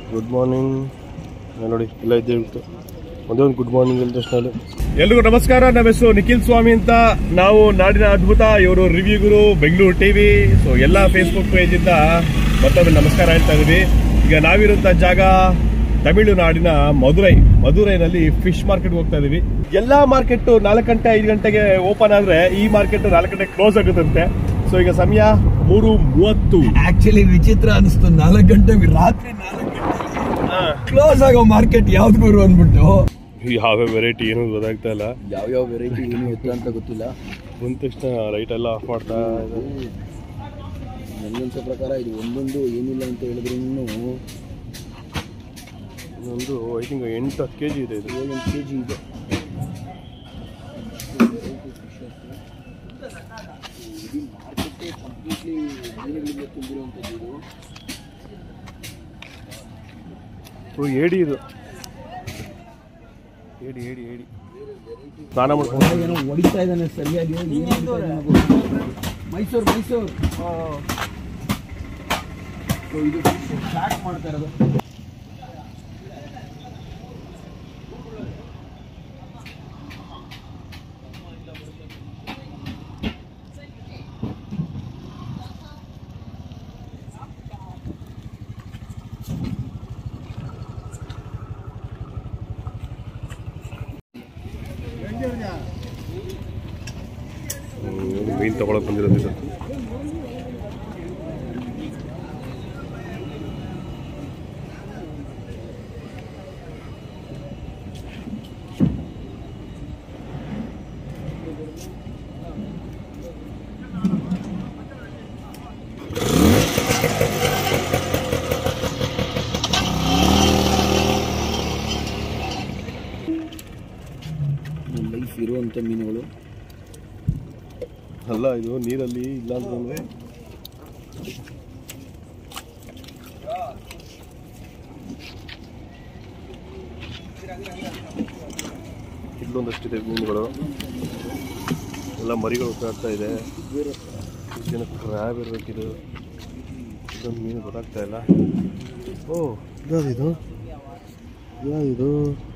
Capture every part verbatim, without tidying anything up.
Good morning ನೋಡಿ ಎಲ್ಲ ಇದ್ದೇವೆ ಒಂದೇ ಒಂದು ಗುಡ್ ಮಾರ್ನಿಂಗ್ ಹೇಳಿದ ತಕ್ಷಣ ಎಲ್ರಿಗೂ ನಮಸ್ಕಾರ. ನಮ್ಮ ಹೆಸರು ನಿಖಿಲ್ ಸ್ವಾಮಿ ಅಂತ. ನಾವು ನಾಡಿನ ಅದ್ಭುತ, ಇವರು review Guru, Bengaluru TV. So ಎಲ್ಲ ಫೇಸ್ಬುಕ್ ಪೇಜ್ ಇಂದ ಮತ್ತೊಮ್ಮೆ ನಮಸ್ಕಾರ ಹೇಳ್ತಾ ಇದೀವಿ. ಈಗ ನಾವಿರುವಂತ ಜಾಗ ತಮಿಳುನಾಡಿನ ಮಧುರೈ. ಮಧುರೈನಲ್ಲಿ ಫಿಶ್ ಮಾರ್ಕೆಟ್ ಹೋಗ್ತಾ ಇದೀವಿ. ಎಲ್ಲಾ ಮಾರ್ಕೆಟ್ ನಾಲ್ಕು ಗಂಟೆ ಐದು ಗಂಟೆಗೆ ಓಪನ್ ಆದ್ರೆ ಈ ಮಾರ್ಕೆಟ್ ನಾಲ್ಕು ಗಂಟೆ ಕ್ಲೋಸ್ ಆಗುತ್ತಂತೆ. ಸೊ ಈಗ ಸಮಯ ಮೂರು ಮೂವತ್ತು. ಆಕ್ಚುಲಿ ವಿಚಿತ್ರ ಅನಿಸ್ತು, ನಾಲ್ಕು ಗಂಟೆ ರಾತ್ರಿ ನಾಲ್ಕು ಗಂಟೆ ಕ್ಲೋಸ್ ಆಗೋ ಮಾರ್ಕೆಟ್ ಯಾವ್ದು ಗುರು ಅಂದ್ಬಿಟ್ಟು. ಯಾವ ವೆರೈಟಿ ಏನು ಗೊತ್ತಾಗ್ತಾ ಇಲ್ಲ, ಯಾವ ಯಾವ ವೆರೈಟಿ ಏನು ಇತ್ತು ಅಂತ ಗೊತ್ತಿಲ್ಲ. ಬಂದ ತಕ್ಷಣ ಲೈಟ್ ಎಲ್ಲ ಆಫ್ ಮಾಡ್ತಾ ನನ್ನಂತ ಪ್ರಕಾರ ಇದು ಒಂದೊಂದು ಏನಿಲ್ಲ ಅಂತ ಹೇಳಿದ್ರು ಒಂದು ಐ ಥಿಂಕ್ ಎಂಟು ಹತ್ತು ಕೆ ಜಿ ಇದೆ. ಇದು ಏಳೆಂಟು ಕೆ ಜಿ ಇದೆ. ಇಡೀ ಮಾರ್ಕೆಟ್ಟೇ ಕಂಪ್ಲೀಟ್ಲಿ ಮೀನುಗಳಿಂದ ತುಂಬಿರುವಂಥದ್ದು. ಇದು ಏಡಿ, ಇದು ಏಡಿ ಏಡಿ ಏಡಿ ಸ್ನಾನ ಮಾಡ್ಕೊಂಡು ಏನೋ ಹೊಡಿತಾ ಇದ್ದಾನೆ ಸರಿಯಾಗಿ. ಮೈಸೂರು ಮೈಸೂರು ಇದು ಸ್ಟಾರ್ಟ್ ಮಾಡ್ತಾ ಇರೋದು. ಮೀನು ತಗೊಳಕ್ ಬಂದಿರೋದು ಇದು. ಲೈಫ್ ಇರುವಂಥ ಮೀನುಗಳು ಅಲ್ಲ, ಇದು ನೀರಲ್ಲಿ ಇಲ್ಲ ಅಂದ್ರೆ ಇಲ್ಲೊಂದಷ್ಟಿದೆ ಮೀನುಗಳು. ಎಲ್ಲ ಮರಿಗಳು ಓಡಾಡ್ತಾ ಇದೆ. ಕ್ರ್ಯಾಬ್ ಇರಬೇಕಿದು. ಇದೊಂದು ಮೀನು ಗೊತ್ತಾಗ್ತಾ ಇಲ್ಲ. ಓ ಯಾವ್ದಿದು ಯಾವ್ದಿದು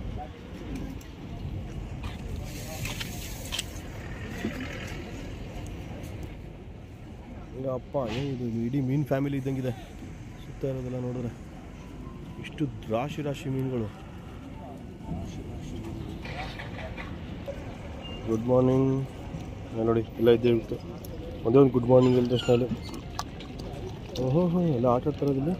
ಅಪ್ಪ, ಏನಿದು ಇಡೀ ಮೀನು ಫ್ಯಾಮಿಲಿ ಇದ್ದಂಗಿದೆ. ಸುತ್ತ ಇರೋದೆಲ್ಲ ನೋಡಿದ್ರೆ ಇಷ್ಟು ರಾಶಿ ರಾಶಿ ಮೀನುಗಳು. ಗುಡ್ ಮಾರ್ನಿಂಗ್ ನೋಡಿ ಎಲ್ಲ ಇದ್ದೇವೆ. ಒಂದೇ ಒಂದು ಗುಡ್ ಮಾರ್ನಿಂಗ್ ಹೇಳಿದ ತಕ್ಷಣ ಓಹೋ ಹೋ ಎಲ್ಲ ಆಟ ಆಡ್ತಾರದಿಲ್ಲ.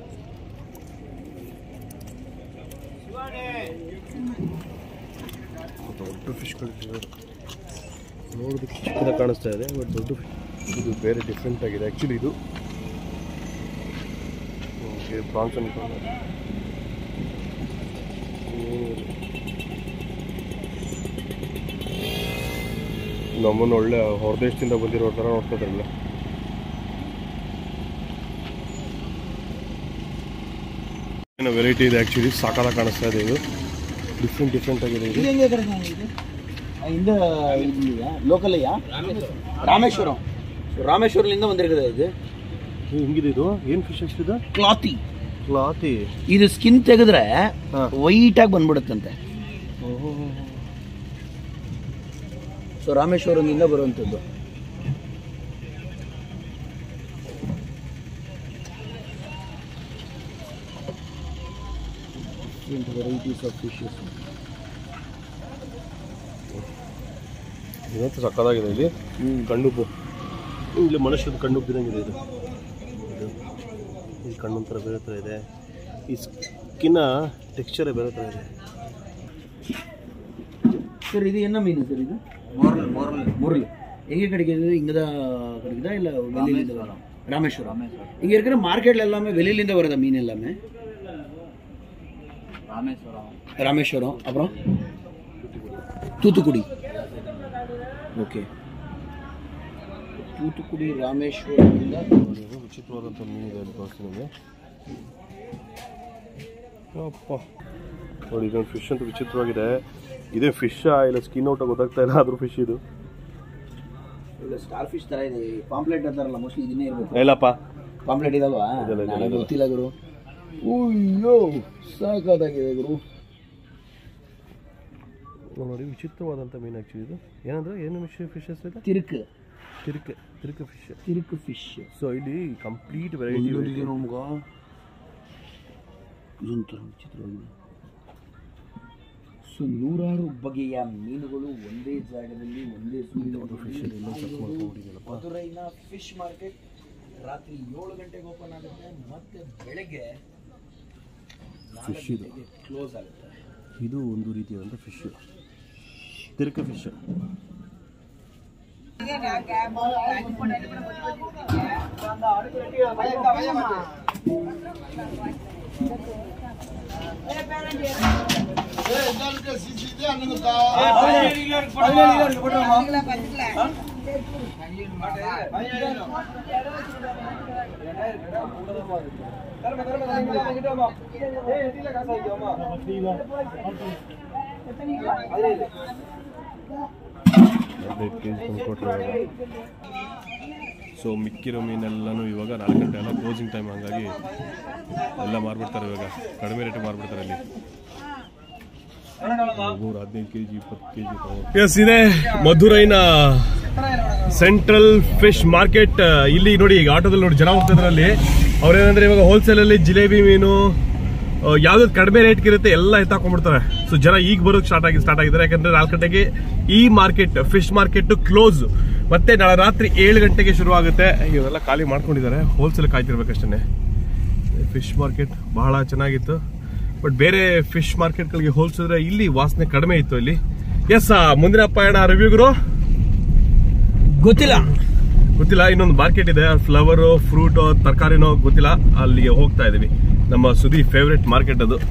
ದೊಡ್ಡ ಫಿಶ್ಗಳು ನೋಡೋದಕ್ಕೆ ಚಿಕ್ಕದಾಗಿ ಕಾಣಿಸ್ತಾ ಇದೆ, ಬಟ್ ದೊಡ್ಡ ಫಿಶ್. ಇದು ಬೇರೆ ಡಿಫ್ರೆಂಟ್ ಆಗಿದೆ ಆ್ಯಕ್ಚುಲಿ. ಇದು ಪ್ರಾನ್ಸ್ ಅನ್ಕೊಂಡು ನಮ್ಮನ್ನು ಒಳ್ಳೆ ಹೊರದೇಶದಿಂದ ಬಂದಿರೋ ಥರ ನೋಡ್ತಿದ್ರಲ್ಲ. ಏನೋ ವೆರೈಟಿ ಇದೆ ಆ್ಯಕ್ಚುಲಿ, ಸಾಕಾಗಿ ಕಾಣಿಸ್ತಾ ಇದೆ. ಇದು ಡಿಫ್ರೆಂಟ್ ಡಿಫ್ರೆಂಟ್ ಆಗಿದೆ. ಇದು ಇಂದ ಲೋಕಲಯ್ಯ ರಾಮೇಶ್ವರಂ. ರಾಮೇಶ್ವರದಿಂದ ಬಂದಿರ್ತದೆ ಇದು. ಹಿಂಗಿದೆ ಇದು. ಏನು ಫಿಶ್ ಎಷ್ಟಿದೆ? ಕ್ಲಾತಿ ಕ್ಲಾತಿ. ಇದು ಸ್ಕಿನ್ ತೆಗೆದ್ರೆ ವೈಟ್ ಆಗಿ ಬಂದ್ಬಿಡುತ್ತಂತೆ. ಸೊ ರಾಮೇಶ್ವರದಿಂದ ಬರುವಂಥದ್ದು. Varieties of fishes. ಇದಂತೂ ಸಕ್ಕದಾಗಿದೆ. ಇಲ್ಲಿ ಕಣ್ಣುಬ್ಬು, ಇಲ್ಲಿ ಮನುಷ್ಯದ ಕಣ್ಣುಬ್ಬಿದಂಗಿದೆ. ಇದು ಈ ಕಣ್ಣೊಂಥರ ಬೇರೆ ಥರ ಇದೆ. ಈ ಸ್ಕಿನ್ನ ಟೆಕ್ಸ್ಚರೇ ಬೇರೆ ಥರ ಇದೆ. ಸರ್ ಇದು என்ன ಮೀನು ಸರ್? ಇದು ಮೊರಲ್ ಮೊರಲ್ ಮೊರಲ್ எங்கே கிடைக்குது? இங்கே தான் கிடைக்குதா இல்லை வெளியிலேருந்து வரும்? ராமேஸ்வரம். இங்கே இருக்கிற மார்க்கெட்டில் எல்லாமே வெளியிலேருந்து வருதா மீன் எல்லாமே? ராமேஸ்வரம் ராமேஸ்வரம் அப்புறம் தூத்துக்குடி. ಓಕೆ, ತೂತುಕುಡಿ ರಾಮೇಶ್ವರದಿಂದ. ವಿಚಿತ್ರವಾದಂಥ ಮೀನಿದೆ ಅಲ್ಲಿ ತೋರಿಸ್ತೀನಿ. ಅಪ್ಪ ನೋಡಿ, ಇದೊಂದು ಫಿಶ್ ಅಂತ ವಿಚಿತ್ರವಾಗಿದೆ. ಇದೇ ಫಿಶ್ ಇಲ್ಲ ಸ್ಕಿನ್ ಔಟ್ ಗೊತ್ತಾಗ್ತಾ ಇಲ್ಲ, ಆದ್ರೂ ಫಿಶ್ ಇದು. ಸ್ಟಾರ್ ಫಿಶ್ ತರ ಇದೆ. ಪಾಂಪ್ಲೆಟ್ ಅಂತಾರಲ್ಲ, ಮೋಸ್ಟ್ಲಿ ಇದನ್ನೇ ಇರಬೇಕು. ಇಲ್ಲಪ್ಪ, ಪಾಂಪ್ಲೆಟ್ ಇದಾವಾ? ಗೊತ್ತಿಲ್ಲ ಗುರು. ಅಯ್ಯೋ ಸಾಕಾಗಿದೆ ಗುರು. ನೋಡಿ ವಿಚಿತ್ರವಾದಂಥ ಮೀನು ಆ್ಯಕ್ಚುಲಿ ಇದು. ಏನಂದ್ರೆ ಏನು ಫಿಶ್ ಹೆಸರು? ತಿರುಕು ತಿರುಕು ತಿರುಕು ಫಿಶ್. ತಿರುಕು ಫಿಶ್. ಸೊ ಇಲ್ಲಿ ಕಂಪ್ಲೀಟ್ ವೆರೈಟಿ ನಮ್ಗ ಇದೊಂಥರ ವಿಚಿತ್ರವಾಗಿದೆ. ಸೊ ನೂರಾರು ಬಗೆಯ ಮೀನುಗಳು ಒಂದೇ ಜಾಗದಲ್ಲಿ ಒಂದೇ ಫಿಶ್. ಮಧುರೈನ ಫಿಶ್ ಮಾರ್ಕೆಟ್ ರಾತ್ರಿ ಏಳು ಗಂಟೆಗೆ ಓಪನ್ ಆಗುತ್ತೆ, ಮತ್ತೆ ಬೆಳಗ್ಗೆ ಫಿಶ್ ಇದು ಕ್ಲೋಸ್ ಆಗುತ್ತೆ. ಇದು ಒಂದು ರೀತಿಯಾದಂಥ ಫಿಶ್, ತಿರುಕ ಫಿಶ್. ಸೊ ಮಿಕ್ಕಿರೋ ಮೀನೆಲ್ಲನೂ ಇವಾಗ ನಾಲ್ಕು ಗಂಟೆ ಎಲ್ಲ ಕ್ಲೋಸಿಂಗ್ ಟೈಮ್, ಹಂಗಾಗಿ ಎಲ್ಲ ಮಾರ್ಬಿಡ್ತಾರೆ ಇವಾಗ, ಕಡಿಮೆ ರೇಟ್ ಮಾರ್ಬಿಡ್ತಾರೆ ಅಲ್ಲಿ. ಮೂರು ಹದಿನೈದು ಕೆ ಜಿ ಇಪ್ಪತ್ತು ಕೆ ಜಿ. ಎಸ್, ಇದೆ ಮಧುರೈನ ಸೆಂಟ್ರಲ್ ಫಿಶ್ ಮಾರ್ಕೆಟ್. ಇಲ್ಲಿ ನೋಡಿ, ಈಗ ಆಟೋದಲ್ಲಿ ನೋಡಿ ಜನ ಹೋಗ್ತಿದ್ರೆ ಅಲ್ಲಿ ಅವ್ರೇನಂದ್ರೆ ಇವಾಗ ಹೋಲ್ಸೇಲಲ್ಲಿ ಜಿಲೇಬಿ ಮೀನು ಯಾವ್ದು ಕಡಿಮೆ ರೇಟ್ಗೆ ಇರುತ್ತೆ ಎಲ್ಲ ಎತ್ತಾಕೊಂಡ್ಬಿಡ್ತಾರೆ. ಸೊ ಜನ ಈಗ ಬರೋಕ್ ಸ್ಟಾರ್ಟ್ ಆಗಿ ಸ್ಟಾರ್ಟ್ ಆಗಿದ್ದಾರೆ, ಯಾಕಂದ್ರೆ ನಾಲ್ಕು ಗಂಟೆಗೆ ಈ ಮಾರ್ಕೆಟ್ ಫಿಶ್ ಮಾರ್ಕೆಟ್ ಕ್ಲೋಸ್. ಮತ್ತೆ ನಾಳೆ ರಾತ್ರಿ ಏಳು ಗಂಟೆಗೆ ಶುರು ಆಗುತ್ತೆ. ಇವರೆಲ್ಲ ಖಾಲಿ ಮಾಡ್ಕೊಂಡಿದ್ದಾರೆ, ಹೋಲ್ಸೇಲ್ ಕಾಯ್ತಿರ್ಬೇಕಷ್ಟೇ. ಫಿಶ್ ಮಾರ್ಕೆಟ್ ಬಹಳ ಚೆನ್ನಾಗಿತ್ತು, ಬಟ್ ಬೇರೆ ಫಿಶ್ ಮಾರ್ಕೆಟ್ಗಳಿಗೆ ಹೋಲಿಸಿದ್ರೆ ಇಲ್ಲಿ ವಾಸನೆ ಕಡಿಮೆ ಇತ್ತು ಇಲ್ಲಿ. ಎಸ್, ಮುಂದಿನ ಪಯಣ ರಿವ್ಯೂಗರು ಗೊತ್ತಿಲ್ಲ ಗೊತ್ತಿಲ್ಲ ಇನ್ನೊಂದು ಮಾರ್ಕೆಟ್ ಇದೆ, ಫ್ಲವರ್ ಫ್ರೂಟ್ ತರಕಾರಿನೋ ಗೊತ್ತಿಲ್ಲ, ಅಲ್ಲಿಗೆ ಹೋಗ್ತಾ ಇದೀವಿ. ನಮ್ಮ ಸುದಿ ಫೇವ್ರೆಟ್ ಮಾರ್ಕೆಟ್ ಅದು.